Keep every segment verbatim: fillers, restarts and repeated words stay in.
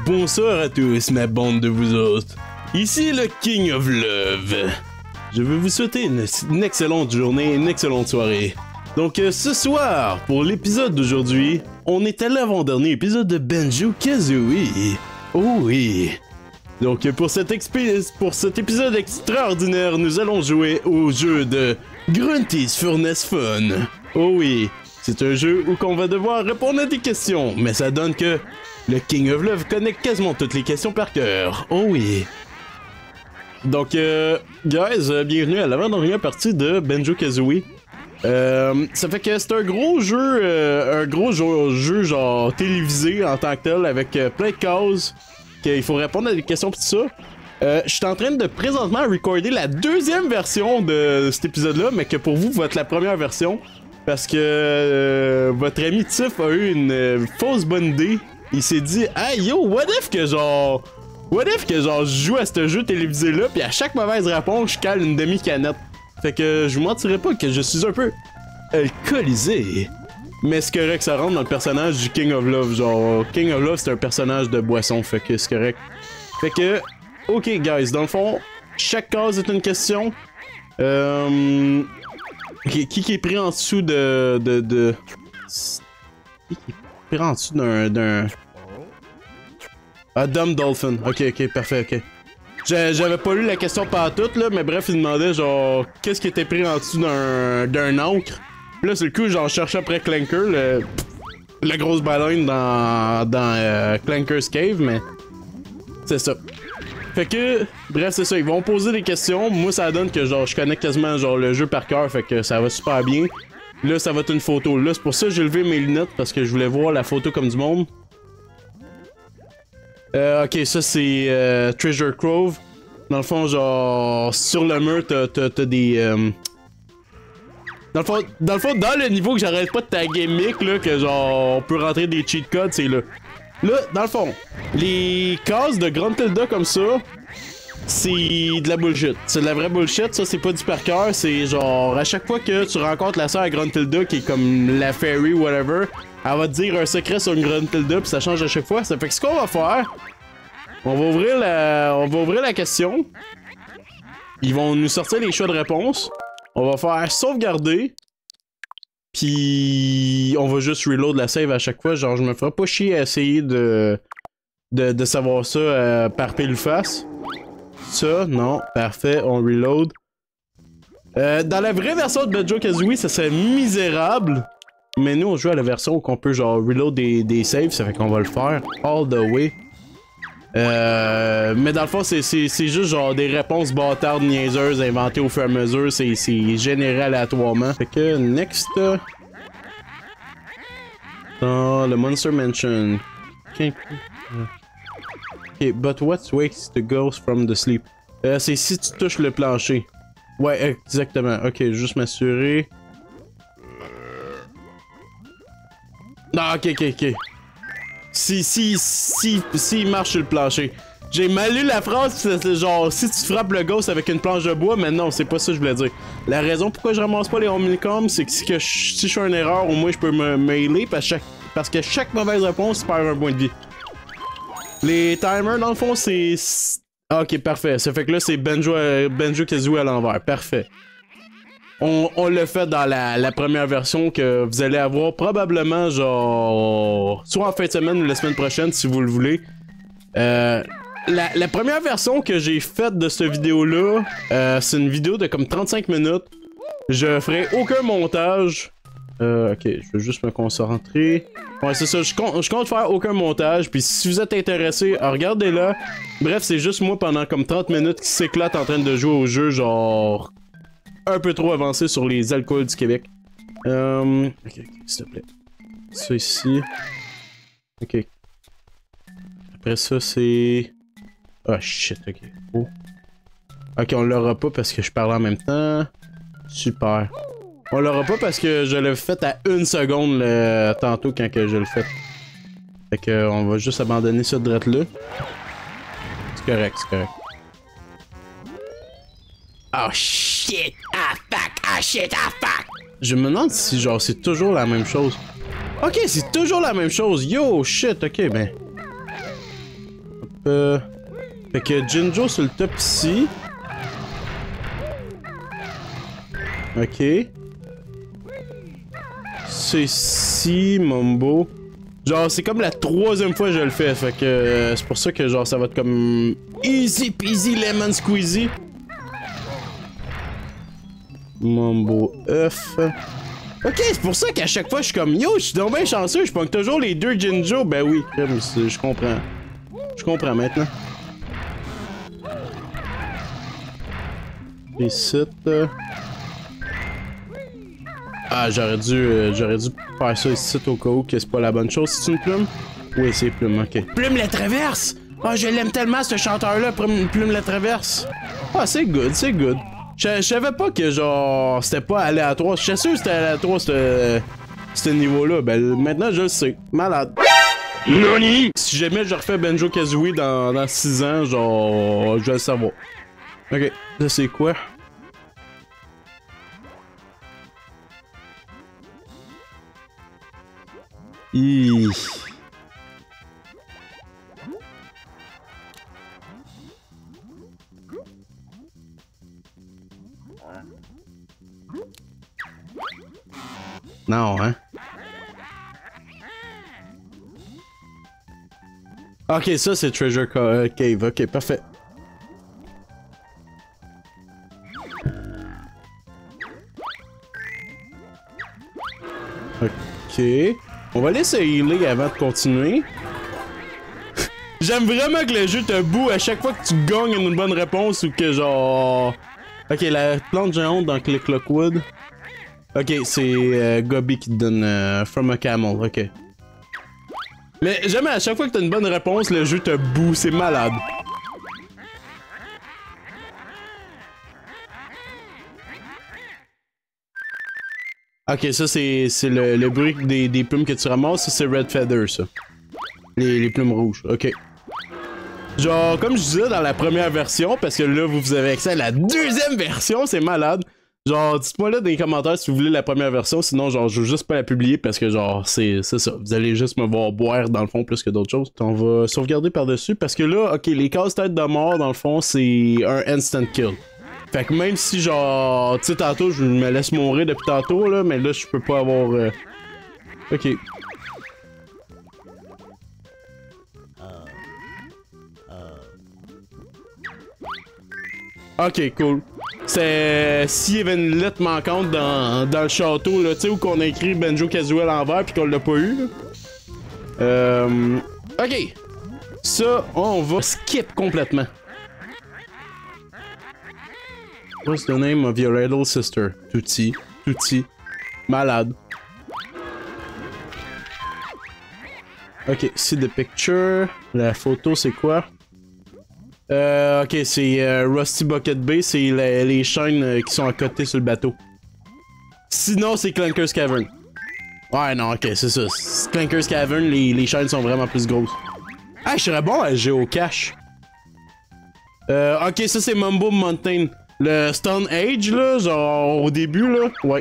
Bonsoir à tous, ma bande de vous autres. Ici le King of Love. Je veux vous souhaiter une, une excellente journée, une excellente soirée. Donc euh, ce soir, pour l'épisode d'aujourd'hui, on est à l'avant-dernier épisode de Banjo-Kazooie. Oh oui. Donc pour cet, pour cet épisode extraordinaire, nous allons jouer au jeu de Grunty's Furnace Fun. Oh oui, c'est un jeu où on va devoir répondre à des questions, mais ça donne que le King of Love connaît quasiment toutes les questions par cœur. Oh oui. Donc, euh, guys, euh, bienvenue à l'avant-dernière partie de Banjo-Kazooie. Euh, ça fait que c'est un gros jeu, euh, un gros jeu, jeu genre télévisé en tant que tel, avec euh, plein de cases, qu'il faut répondre à des questions pis tout ça. Euh, je suis en train de présentement recorder la deuxième version de cet épisode-là, mais que pour vous, va être la première version, parce que euh, votre ami Tiff a eu une euh, fausse bonne idée. Il s'est dit, hey yo, what if que genre, what if que genre je joue à ce jeu télévisé-là, puis à chaque mauvaise réponse, je cale une demi-canette. Fait que je vous mentirais pas que je suis un peu alcoolisé. Mais c'est correct, ça rentre dans le personnage du King of Love. Genre, King of Love, c'est un personnage de boisson, fait que c'est correct. Fait que, ok, guys, dans le fond, chaque case est une question. Euh. Qui, qui est pris en dessous de. de. de. Qui est pris en dessous d'un. d'un. Ah, Dumb Dolphin. Ok, ok, parfait, ok. J'avais pas lu la question par toute, là, mais bref, il demandait genre qu'est-ce qui était pris en dessous d'un d'un encre. Puis là, c'est le coup, genre, je cherchais après Clanker, le, la grosse baleine dans, dans euh, Clanker's Cave, mais c'est ça. Fait que, bref, c'est ça, ils vont poser des questions. Moi, ça donne que genre, je connais quasiment genre le jeu par cœur, fait que ça va super bien. Là, ça va être une photo. Là, c'est pour ça que j'ai levé mes lunettes, parce que je voulais voir la photo comme du monde. Euh, ok, ça c'est euh, Treasure Grove. Dans le fond, genre, sur le mur, t'as des... Euh... Dans, le fond, dans le fond, dans le niveau que j'arrête pas de taguer Mick, là, que genre, on peut rentrer des cheat codes, c'est là. Là, dans le fond, les cases de Gruntilda comme ça, c'est de la bullshit. C'est de la vraie bullshit, ça c'est pas du par cœur, c'est genre, à chaque fois que tu rencontres la sœur à Gruntilda, qui est comme la fairy, whatever, elle va te dire un secret sur une Gruntilda, puis ça change à chaque fois. Ça fait que ce qu'on va faire, on va ouvrir la, on va ouvrir la question. Ils vont nous sortir les choix de réponse. On va faire sauvegarder. Puis on va juste reload la save à chaque fois. Genre, je me ferai pas chier à essayer de, de, de savoir ça euh, par pile face. Ça, non, parfait, on reload. Euh, dans la vraie version de Banjo-Kazooie, ça serait misérable. Mais nous, on joue à la version où on peut genre reload des, des saves, ça fait qu'on va le faire all the way. Euh, mais dans le fond, c'est juste genre des réponses bâtardes niaiseuses inventées au fur et à mesure, c'est généré aléatoirement. Fait que, next. Oh, le Monster Mansion. Ok, but what wakes the ghost from the sleep? Euh, c'est si tu touches le plancher. Ouais, exactement. Ok, juste m'assurer. Non, ok, ok, ok. Si, si, si, si il marche sur le plancher. J'ai mal lu la phrase, c'est genre, si tu frappes le ghost avec une planche de bois, mais non, c'est pas ça que je voulais dire. La raison pourquoi je ramasse pas les Omnicom, c'est que si, que je, si je fais une erreur, au moins je peux me mêler, parce, chaque, parce que chaque mauvaise réponse perd un point de vie. Les timers, dans le fond, c'est... Ok, parfait. Ça fait que là, c'est Banjo-Kazooie Banjo à l'envers. Parfait. On, on l'a fait dans la, la première version que vous allez avoir probablement genre soit en fin de semaine ou la semaine prochaine si vous le voulez. Euh, la, la première version que j'ai faite de cette vidéo-là, euh, c'est une vidéo de comme trente-cinq minutes. Je ferai aucun montage. Euh, ok, je vais juste me concentrer. Ouais, c'est ça, je compte, je compte faire aucun montage. Puis si vous êtes intéressé, regardez-la. Bref, c'est juste moi pendant comme trente minutes qui s'éclate en train de jouer au jeu, genre... un peu trop avancé sur les alcools du Québec. Euh... Ok, ok, s'il te plaît. Ça ici. Ok. Après ça, c'est... Oh shit, ok. Oh. Ok, on l'aura pas parce que je parle en même temps. Super. On l'aura pas parce que je l'ai fait à une seconde le... tantôt quand que je le fais. Fait que on va juste abandonner ça de là. C'est correct, c'est correct. Oh shit, ah fuck, ah shit, ah fuck. Je me demande si genre c'est toujours la même chose. Ok, c'est toujours la même chose. Yo, shit, ok, ben. Euh... Fait que Jinjo sur le top ici. Ok. C'est ici, Mumbo. Genre, c'est comme la troisième fois que je le fais, fait que euh, c'est pour ça que genre ça va être comme easy peasy lemon squeezy. Mumbo œuf. Ok, c'est pour ça qu'à chaque fois je suis comme yo, je suis donc bien chanceux, je pogne toujours les deux Jinjo. Ben oui, je comprends. Je comprends maintenant. Ici. Ah, j'aurais dû, euh, j'aurais dû faire ça ici au cas où que c'est pas la bonne chose. C'est une plume? Oui, c'est plume, ok. Plume la traverse! Ah, oh, je l'aime tellement ce chanteur-là, Plume, plume la traverse. Ah, c'est good, c'est good. Je savais pas que genre c'était pas aléatoire. Je suis sûr que c'était aléatoire ce, ce niveau-là. Ben maintenant je le sais. Malade. Nani? Si jamais je refais Banjo Kazooie dans, dans six ans, genre je vais le savoir. Ok, là c'est quoi? Hi. Non, hein? Ok, ça c'est Treasure Cave. Ok, parfait. Ok. On va laisser healer avant de continuer. J'aime vraiment que le jeu te boue à chaque fois que tu gagnes une bonne réponse ou que genre... Ok, la plante géante dans Click Lockwood. Ok, c'est euh, Gobi qui te donne euh, From a Camel, ok. Mais jamais à chaque fois que t'as une bonne réponse, le jeu te boue, c'est malade. Ok, ça c'est le, le bruit des, des plumes que tu ramasses, ça c'est Red Feather, ça. Les, les plumes rouges, ok. Genre, comme je disais dans la première version, parce que là vous, vous avez accès à la deuxième version, c'est malade. Genre, dites-moi là dans les commentaires si vous voulez la première version, sinon genre je veux juste pas la publier parce que genre c'est ça. Vous allez juste me voir boire dans le fond plus que d'autres choses. On va sauvegarder par-dessus parce que là, ok, les casse-têtes de mort dans le fond c'est un instant kill. Fait que même si genre, tu sais tantôt je me laisse mourir depuis tantôt là, mais là je peux pas avoir... Euh... Ok. Ok, cool. C'est s'il y avait une lettre manquante dans, dans le château, là, tu sais, où qu'on a écrit Banjo Kazooie à l'envers puis qu'on l'a pas eu, là. Euh... Ok. Ça, on va skip complètement. What's the name of your little sister? Tutti. Tutti. Malade. Ok, see the picture. La photo, c'est quoi? Euh, ok, c'est euh, Rusty Bucket Bay, c'est les, les chaînes euh, qui sont à côté sur le bateau. Sinon, c'est Clanker's Cavern. Ouais, non, ok, c'est ça. Clanker's Cavern, les, les chaînes sont vraiment plus grosses. Ah, je serais bon à Géocache. Euh, ok, ça c'est Mumbo Mountain. Le Stone Age, là, genre au début, là. Ouais.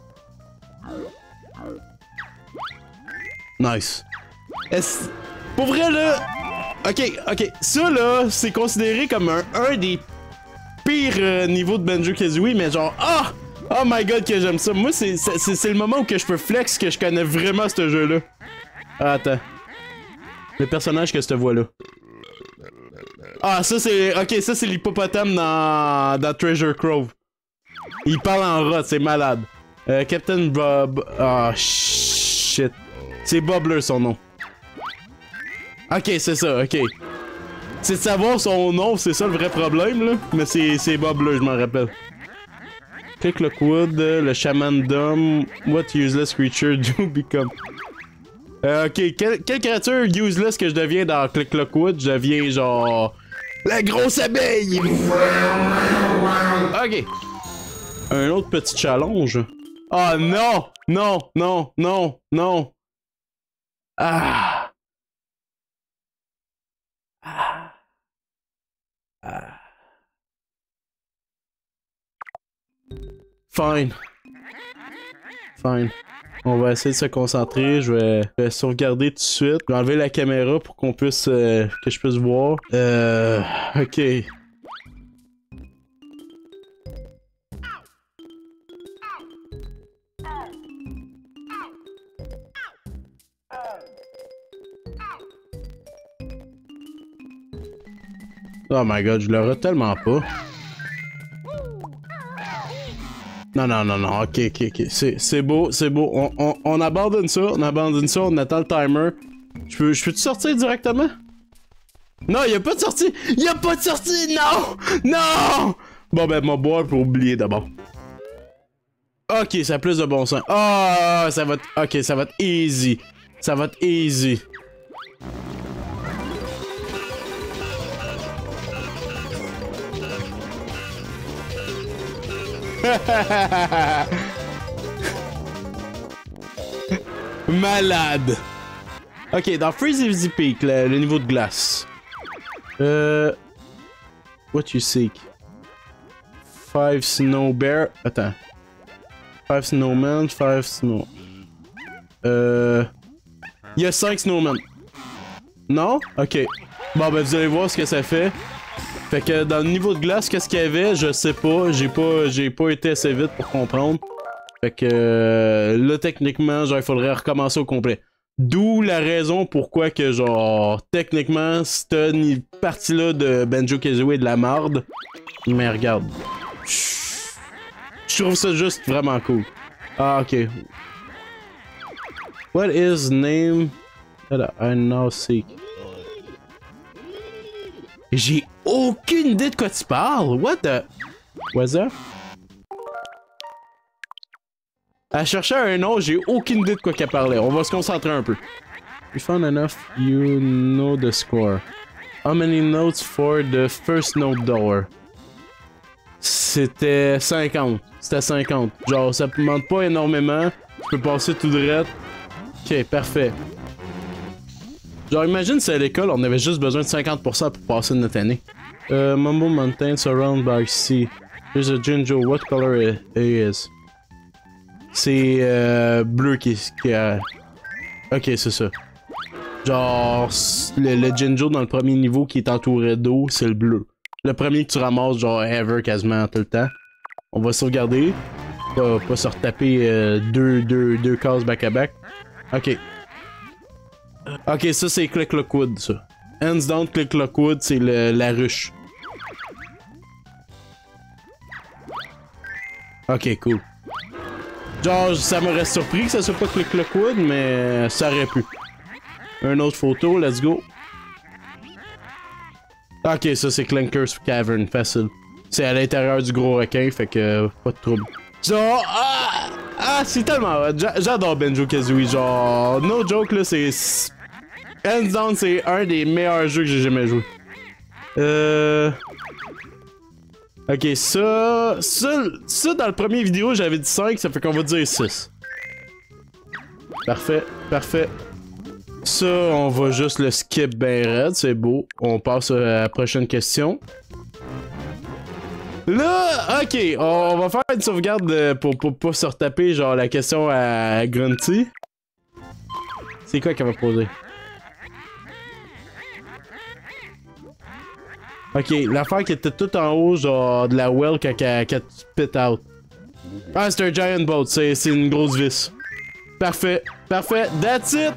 Nice. Est-ce... Pour vrai, là... Ok, ok, ça là, c'est considéré comme un, un des pires euh, niveaux de Banjo Kazooie, mais genre, ah! Oh! Oh my god que j'aime ça. Moi, c'est le moment où que je peux flex que je connais vraiment ce jeu-là. Ah, attends. Le personnage que cette voix-là. Ah, ça c'est... Ok, ça c'est l'hippopotame dans... dans Treasure Cove. Il parle en rat, c'est malade. Euh, Captain Bob... Ah, oh, shit. C'est Bobbler son nom. Ok, c'est ça, ok. C'est de savoir son nom, c'est ça le vrai problème, là. Mais c'est Bobbler, je m'en rappelle. Click Lockwood, le Shaman Dome. What useless creature do become? Euh, ok, quelle, quelle créature useless que je deviens dans Click Lockwood? Je deviens genre... La grosse abeille! Ok. Un autre petit challenge. Oh non! Non, non, non, non! Ah! Ah. Ah. Fine. Fine. On va essayer de se concentrer. Je vais, je vais sauvegarder tout de suite. Je vais enlever la caméra pour qu'on puisse... Euh, que je puisse voir. Euh... Ok. Oh my god, je l'aurais tellement pas. Non, non, non, non, ok, ok, ok. C'est beau, c'est beau. On, on, on abandonne ça, on abandonne ça, on attend le timer. Je peux, je peux-tu sortir directement? Non, y'a pas de sortie! Y'a pas de sortie! Non! Non! Bon, ben, mon boire pour oublier d'abord. Ok, ça a plus de bon sens. Ah, oh, ça va être... Ok, ça va être easy. Ça va être easy. Malade. Ok, dans Freezy Peak, le, le niveau de glace. Euh... What you seek? Five snow bear... Attends. Five snowmen, five snow... Euh... Il y a cinq snowmen. Non? Ok. Bon, ben vous allez voir ce que ça fait. Fait que dans le niveau de glace, qu'est-ce qu'il y avait? Je sais pas. J'ai pas j'ai pas été assez vite pour comprendre. Fait que euh, là, techniquement, genre, il faudrait recommencer au complet. D'où la raison pourquoi que, genre, techniquement, cette partie-là de Banjo-Kazooie est de la marde. Mais regarde. Je trouve ça juste vraiment cool. Ah, ok. What is name that I now seek? J'ai aucune idée de quoi tu parles. What the... What's that? Elle cherchait un nom, j'ai aucune idée de quoi qu'elle parlait. On va se concentrer un peu. You found enough, you know the score. How many notes for the first note door? C'était cinquante. C'était cinquante. Genre, ça ne demande pas énormément. Tu peux passer tout droit. Ok, parfait. Genre, imagine si à l'école, on avait juste besoin de cinquante pour cent pour passer notre année. Uh, Mumbo Mountain surrounded by sea. There's a Jinjo. What color it is? C'est euh, bleu qui, qui a... Ok, c'est ça. Genre, le, le Jinjo dans le premier niveau qui est entouré d'eau, c'est le bleu. Le premier que tu ramasses, genre, ever, quasiment tout le temps. On va sauvegarder. Pas, pas se retaper euh, deux, deux, deux cases back-à-back. Ok. Ok, ça c'est Click Lockwood, ça. Hands down, Click Lockwood, c'est la ruche. Ok, cool. Genre, ça m'aurait surpris que ça soit pas Click Lockwood, mais ça aurait pu. Une autre photo, let's go. Ok, ça c'est Clanker's Cavern, facile. C'est à l'intérieur du gros requin, fait que pas de trouble. Genre, ah, ah c'est tellement hot. J'adore Banjo-Kazooie, genre, no joke là, c'est... Hands down, c'est un des meilleurs jeux que j'ai jamais joué. Euh... Ok, ça... Ça, ça dans le premier vidéo, j'avais dit cinq, ça fait qu'on va dire six. Parfait, parfait. Ça, on va juste le skip ben raide, c'est beau. On passe à la prochaine question. Là, ok, on va faire une sauvegarde pour, pour pas se retaper, genre, la question à Grunty. C'est quoi qu'elle va poser? Ok, l'affaire qui était tout en haut, genre, de la well quand elle spit out. Ah, c'est un giant boat, c'est une grosse vis. Parfait, parfait, that's it!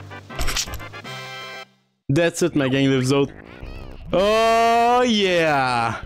That's it, ma gang de vous autres. Oh yeah!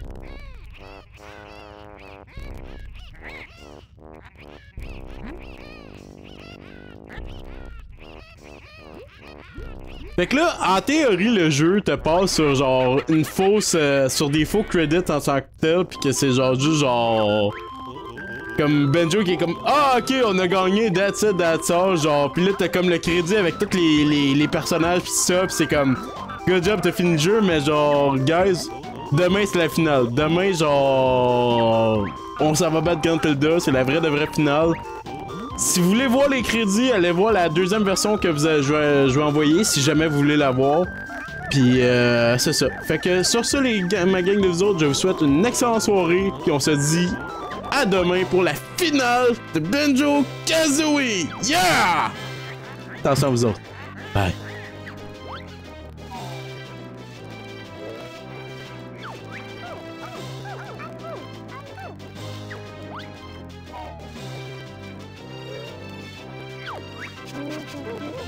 Fait que là, en théorie, le jeu te passe sur genre une fausse... Euh, sur des faux credits en tant que tel, pis que c'est genre juste genre... Comme Banjo qui est comme ah ok on a gagné that's it that's all genre pis là t'as comme le crédit avec tous les, les, les personnages pis ça pis c'est comme good job t'as fini le jeu mais genre guys demain c'est la finale demain genre on s'en va battre Gruntilda c'est la vraie de vraie finale. Si vous voulez voir les crédits allez voir la deuxième version que vous avez, je, vais, je vais envoyer si jamais vous voulez la voir pis euh, c'est ça fait que sur ça les ma gang de vous autres je vous souhaite une excellente soirée pis on se dit à demain pour la finale de Banjo-Kazooie! Yeah! Attention à vous autres. Bye. Thank you.